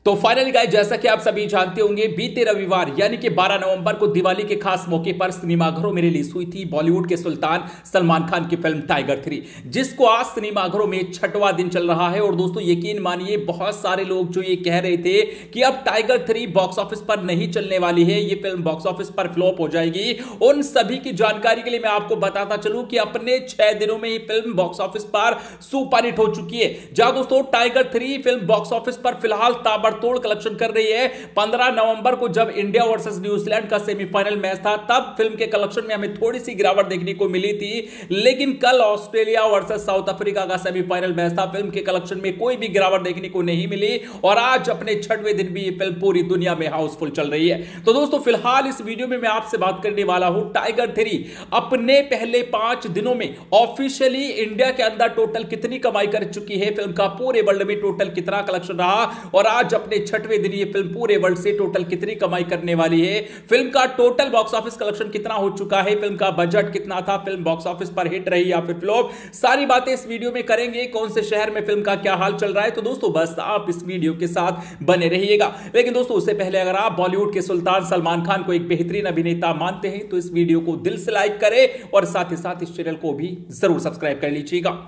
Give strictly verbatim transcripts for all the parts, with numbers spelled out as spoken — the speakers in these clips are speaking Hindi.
तो फाइनली गाइस, जैसा कि आप सभी जानते होंगे, बीते रविवार यानी कि बारह नवंबर को दिवाली के खास मौके पर सिनेमाघरों में रिलीज हुई थी बॉलीवुड के सुल्तान सलमान खान की फिल्म टाइगर थ्री, जिसको आज सिनेमाघरों में छठवां दिन चल रहा है। और दोस्तों यकीन मानिए, बहुत सारे लोग जो ये कह रहे थे कि अब टाइगर थ्री बॉक्स ऑफिस पर नहीं चलने वाली है, ये फिल्म बॉक्स ऑफिस पर फ्लॉप हो जाएगी, उन सभी की जानकारी के लिए मैं आपको बताता चलूं कि अपने छह दिनों में ये फिल्म बॉक्स ऑफिस पर सुपर हिट हो चुकी है। जहां दोस्तों Tiger three film box office पर फिलहाल ताबड़तोड़ कलेक्शन कर रही है। पंद्रह नवंबर को जब इंडिया वर्सेस न्यूजीलैंड का सेमीफाइनल मैच था, तब फिल्म के कलेक्शन में हमें थोड़ी सी गिरावट देखने को मिली थी, लेकिन कल ऑस्ट्रेलिया वर्सेस साउथ अफ्रीका का सेमीफाइनल मैच था, फिल्म के कलेक्शन में कोई भी गिरावट देखने को नहीं मिली और आज अपने छठवें दिन भी ये फिल्म पूरी दुनिया में हाउसफुल चल रही है। तो दोस्तों फिलहाल इस वीडियो में मैं आपसे बात करने वाला हूं टाइगर थ्री अपने पहले पांच दिनों में ऑफिशियली इंडिया के अंदर टोटल कितनी कमाई कर चुकी है, फिल्म का पूरे वर्ल्ड में टोटल कितना कलेक्शन रहा और आज अपने छठवें दिन ये फिल्म पूरे वर्ल्ड से टोटल कितनी कमाई करने वाली है, फिल्म का टोटल बॉक्स ऑफिस कलेक्शन कितना हो चुका है, फिल्म का बजट कितना था, फिल्म बॉक्स ऑफिस पर हिट रही या फिर फ्लॉप, सारी बातें इस वीडियो में करेंगे। कौन से शहर में फिल्म का क्या हाल चल रहा है, तो दोस्तों बस आप इस वीडियो के साथ बने रहिएगा। लेकिन दोस्तों उससे पहले अगर आप बॉलीवुड के सुल्तान सलमान खान को एक बेहतरीन अभिनेता मानते हैं तो इस वीडियो को दिल से लाइक करें और साथ ही साथ इस चैनल को भी जरूर सब्सक्राइब कर लीजिएगा।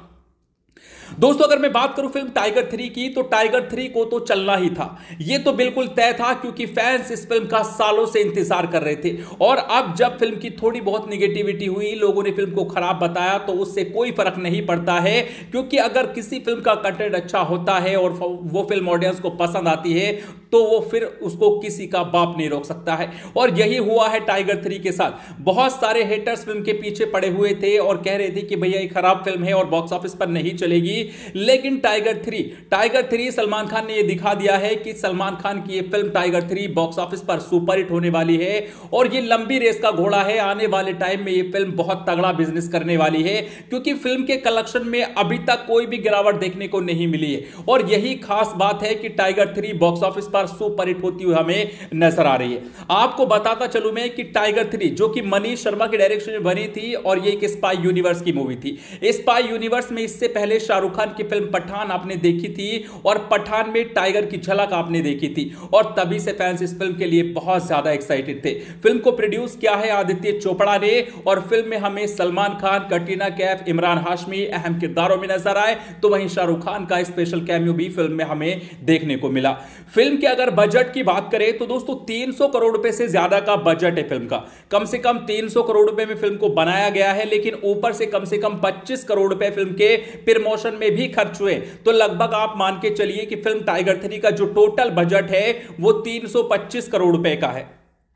दोस्तों अगर मैं बात करूं फिल्म टाइगर थ्री की, तो टाइगर थ्री को तो चलना ही था, यह तो बिल्कुल तय था, क्योंकि फैंस इस फिल्म का सालों से इंतजार कर रहे थे। और अब जब फिल्म की थोड़ी बहुत निगेटिविटी हुई, लोगों ने फिल्म को खराब बताया, तो उससे कोई फर्क नहीं पड़ता है, क्योंकि अगर किसी फिल्म का कंटेंट अच्छा होता है और वो फिल्म ऑडियंस को पसंद आती है, तो वो फिर उसको किसी का बाप नहीं रोक सकता है। और यही हुआ है टाइगर थ्री के साथ। बहुत सारे हेटर्स फिल्म के पीछे पड़े हुए थे और कह रहे थे कि भैया ये खराब फिल्म है और बॉक्स ऑफिस पर नहीं चलेगी, लेकिन Tiger three Tiger three Salman Khan ने यह दिखा दिया है कि सलमान खान की यह film Tiger three box office पर सुपर हिट होने वाली है और यह लंबी रेस का घोड़ा है। आने वाले टाइम में यह फिल्म बहुत तगड़ा बिजनेस करने वाली है, क्योंकि फिल्म के कलेक्शन में अभी तक कोई भी गिरावट देखने को नहीं मिली है और यही खास बात है कि टाइगर थ्री बॉक्स ऑफिस पर सुपर हिट होती हुई हमें नजर आ रही है। आपको बताता चलूं मैं कि टाइगर थ्री जो कि मनीष शर्मा के डायरेक्शन में बनी थी और ये एक स्पाई यूनिवर्स की मूवी थी। स्पाई यूनिवर्स में इससे पहले शाहरुख खान की फिल्म पठान आपने देखी थी और पठान में टाइगर की झलक आपने देखी थी और तभी से फैंस इस फिल्म के लिए बहुत ज्यादा एक्साइटेड थे। फिल्म को प्रोड्यूस किया है आदित्य चोपड़ा ने और फिल्म में हमें सलमान खान, कटरीना कैफ, इमरान हाशमी अहम किरदारों में नजर आए, तो वहीं शाहरुख खान का स्पेशल कैमियो भी फिल्म में हमें देखने को मिला। फिल्म के अगर बजट की बात करें तो दोस्तों तीन सौ करोड़ रुपए से ज्यादा का बजट है फिल्म का। कम से कम तीन सौ करोड़ रुपए में फिल्म को बनाया गया है, लेकिन ऊपर से कम से कम पच्चीस करोड़ रुपए फिल्म के प्रमोशन में भी खर्च हुए। तो लगभग आप मान के चलिए कि फिल्म टाइगर थ्री का जो टोटल बजट है वो तीन सौ पच्चीस करोड़ रुपए का है।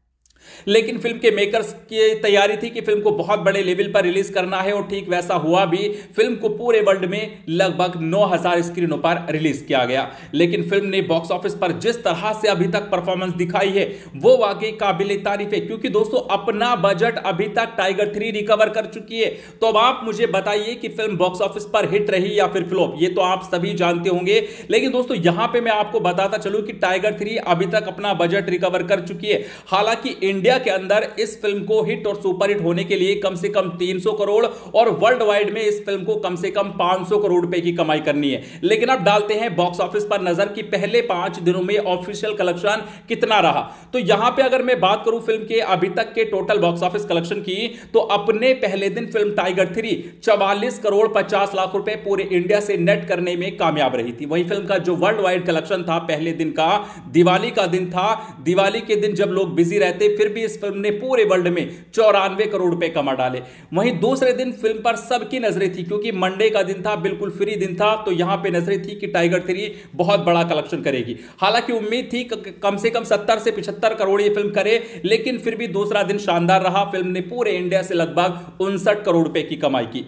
लेकिन फिल्म के मेकर्स की तैयारी थी कि फिल्म को बहुत बड़े लेवल पर रिलीज करना है और ठीक वैसा हुआ भी। फिल्म को पूरे वर्ल्ड में लगभग नौ हज़ार स्क्रीनों पर रिलीज किया गया, लेकिन फिल्म ने बॉक्स ऑफिस पर जिस तरह से अभी तक परफॉर्मेंस दिखाई है वो वाकई काबिल तारीफ है, क्योंकि दोस्तों अपना बजट अभी तक टाइगर थ्री रिकवर कर चुकी है। तो अब आप मुझे बताइए कि फिल्म बॉक्स ऑफिस पर हिट रही या फिर फ्लॉप, ये तो आप सभी जानते होंगे। लेकिन दोस्तों यहां पर मैं आपको बताता चलूं कि टाइगर थ्री अभी तक अपना बजट रिकवर कर चुकी है। हालांकि इंडिया के अंदर इस फिल्म को हिट और सुपर हिट होने के लिए कम से कम तीन सौ करोड़ और वर्ल्ड वाइड में इस फिल्म को कम से कम पाँच सौ करोड़ रुपए की कमाई करनी है। लेकिन अब डालते हैं बॉक्स ऑफिस पर नजर कि पहले पांच दिनों में ऑफिशियल कलेक्शन कितना रहा। तो यहां पे अगर मैं बात करूं फिल्म के अभी तक के टोटल बॉक्स ऑफिस कलेक्शन की, तो अपने पहले दिन फिल्म टाइगर थ्री चवालीस करोड़ पचास लाख रुपए पूरे इंडिया से नेट करने में कामयाब रही थी। वही फिल्म का जो वर्ल्ड वाइड कलेक्शन था पहले दिन का, दिवाली का दिन था, दिवाली के दिन जब लोग बिजी रहते फिर भी इस फिल्म ने पूरे वर्ल्ड में चौरानवे करोड़ रुपए कमा डाले। वहीं दूसरे दिन फिल्म पर सबकी नजरें थी, क्योंकि मंडे का दिन था, बिल्कुल फ्री दिन था, तो यहां पे नजरें थी कि टाइगर थ्री बहुत बड़ा कलेक्शन करेगी। हालांकि उम्मीद थी कम से कम सत्तर से पचहत्तर करोड़ ये फिल्म करे, लेकिन फिर भी दूसरा दिन शानदार रहा। फिल्म ने पूरे इंडिया से लगभग उनसठ करोड़ रुपए की कमाई की।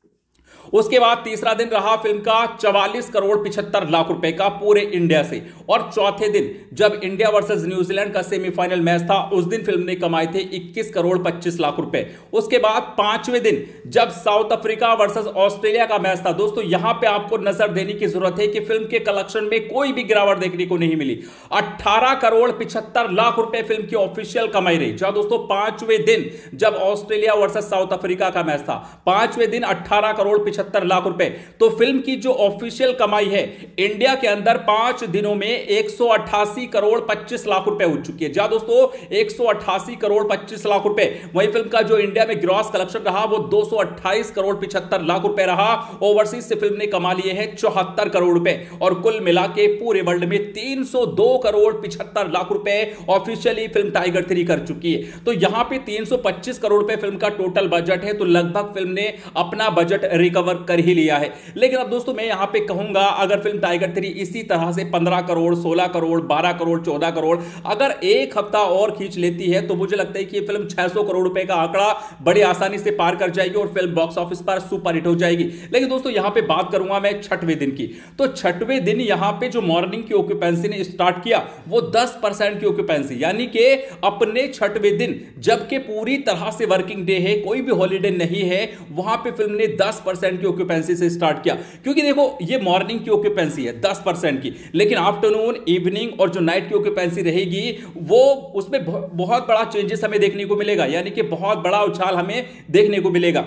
उसके बाद तीसरा दिन रहा फिल्म का चवालीस करोड़ पिछहत्तर लाख रुपए का पूरे इंडिया से, और चौथे दिन जब इंडिया वर्सेस न्यूजीलैंड का सेमीफाइनल मैच था उस दिन फिल्म ने कमाए थे इक्कीस करोड़ पच्चीस लाख रुपए। उसके बाद पांचवें दिन जब साउथ अफ्रीका वर्सेस ऑस्ट्रेलिया का मैच था, दोस्तों यहां पे आपको नजर देने की जरूरत है कि फिल्म के कलेक्शन में कोई भी गिरावट देखने को नहीं मिली। अठारह करोड़ पिछहत्तर लाख रुपए फिल्म की ऑफिशियल कमाई रही। जहां दोस्तों पांचवें दिन जब ऑस्ट्रेलिया वर्सेस साउथ अफ्रीका का मैच था, पांचवें दिन अठारह करोड़ पचहत्तर लाख रुपए। तो फिल्म की जो ऑफिशियल कमाई है इंडिया के अंदर पांच दिनों में एक सौ अट्ठासी करोड़ पच्चीस लाख रुपए हो चुकी है। जा दोस्तों, एक सौ अट्ठासी करोड़ पच्चीस लाख रुपए। वही फिल्म का जो इंडिया में ग्रॉस कलेक्शन रहा वो दो सौ अट्ठाईस करोड़ पचहत्तर लाख रुपए रहा। ओवरसीज से फिल्म ने कमा लिए हैं चौहत्तर करोड़ रुपए और कुल मिला के पूरे वर्ल्ड में तीन सौ दो करोड़ पचहत्तर लाख रुपए ऑफिशियली फिल्म टाइगर थ्री कर चुकी है। तो यहां पे तीन सौ पच्चीस करोड़ रुपए फिल्म का टोटल बजट है, तो लगभग फिल्म ने अपना बजट रिकवर कर ही लिया है। लेकिन अब दोस्तों मैं यहां पे कहूंगा, अगर फिल्म टाइगर थ्री इसी तरह से पंद्रह करोड़, सोलह करोड़, बारह करोड़, चौदह करोड़ अगर एक हफ्ता और खींच लेती है तो मुझे लगता है कि ये फिल्म छह सौ करोड़ रुपए का आंकड़ा बड़ी आसानी से पार कर जाएगी और फिल्म बॉक्स ऑफिस पर सुपर हिट हो जाएगी। लेकिन दोस्तों यहां पे बात करूंगा मैं छठवें दिन की। तो छठवें दिन यहां पे जो मॉर्निंग की ऑक्यूपेंसी ने स्टार्ट किया वो दस परसेंट की ऑक्यूपेंसी, यानी कि अपने छठवें दिन जबकि पूरी तरह से वर्किंग डे है, कोई भी हॉलीडे नहीं है, वहां पे फिल्म ने दस परसेंट की ऑक्यूपेंसी से स्टार्ट किया। क्योंकि देखो ये मॉर्निंग की ऑक्यूपेंसी है दस परसेंट की, लेकिन आफ्टरनून, इवनिंग और जो नाइट की ऑक्यूपेंसी रहेगी वो उसमें बहुत बड़ा चेंजेस हमें देखने को मिलेगा, यानी कि बहुत बड़ा उछाल हमें देखने को मिलेगा।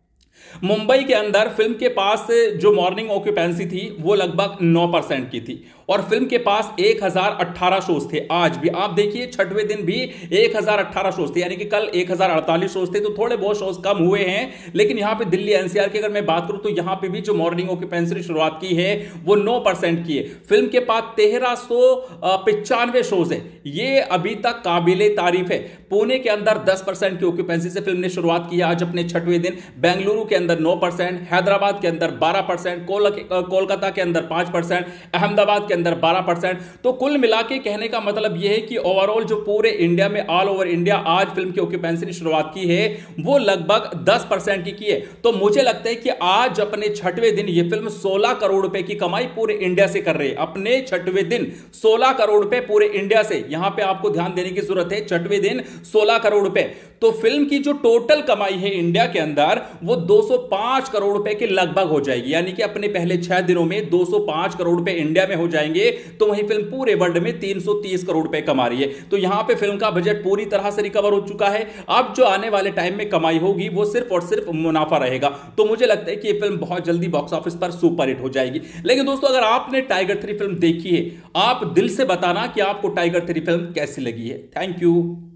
मुंबई के अंदर फिल्म के पास जो मॉर्निंग ऑक्यूपेंसी थी वो लगभग नौ परसेंट की थी और फिल्म के पास एक हज़ार अठारह शोज थे। आज भी आप देखिए छठवें दिन भी एक हज़ार अठारह शोज थे, यानी कि कल एक हज़ार अड़तालीस शोज थे, तो थोड़े बहुत शोज कम हुए हैं। लेकिन यहां पे दिल्ली एनसीआर की अगर मैं बात करूं तो यहां पे भी जो मॉर्निंग ऑक्यूपेंसी ने शुरुआत की है वो नौ परसेंट की है। फिल्म के पास तेरह सौ पिचानवे शोज है, ये अभी तक काबिले तारीफ है। पुणे के अंदर दस परसेंट की ऑक्यूपेंसी से फिल्म ने शुरुआत की आज अपने छठवें दिन। बेंगलुरु के अंदर नौ परसेंट, हैदराबाद के अंदर बारह परसेंट, कोलकाता के अंदर पांच परसेंट, अहमदाबाद के अंदर बारह परसेंट। तो कुल मिला के कहने का मतलब यह है कि ओवरऑल जो पूरे इंडिया में, ऑल ओवर इंडिया आज फिल्म की ऑक्यूपेंसी ने शुरुआत की है वो लगभग दस परसेंट की की है। तो मुझे लगता है कि आज अपने छठवें दिन ये फिल्म सोलह करोड़ रुपए की कमाई पूरे इंडिया से कर रही है। अपने छठवें दिन सोलह करोड़ रुपए पूरे इंडिया से, यहां पे आपको ध्यान देने की जरूरत है, छठवें दिन सोलह करोड़ रुपए। तो फिल्म की जो टोटल कमाई है इंडिया के अंदर वो दो सौ पांच करोड़ रुपए के लगभग हो जाएगी, यानी कि अपने पहले छह दिनों में दो सौ पांच करोड़ रुपए इंडिया में हो जाएंगे। तो वही फिल्म पूरे वर्ल्ड में तीन सौ तीस करोड़ रुपए कमा रही है। तो यहां पे फिल्म का बजट पूरी तरह से रिकवर हो चुका है। अब जो आने वाले टाइम में कमाई होगी वो सिर्फ और सिर्फ मुनाफा रहेगा। तो मुझे लगता है कि ये फिल्म बहुत जल्दी बॉक्स ऑफिस पर सुपर हिट हो जाएगी। लेकिन दोस्तों अगर आपने टाइगर थ्री फिल्म देखी है, आप दिल से बताना कि आपको टाइगर थ्री फिल्म कैसी लगी है। Thank you.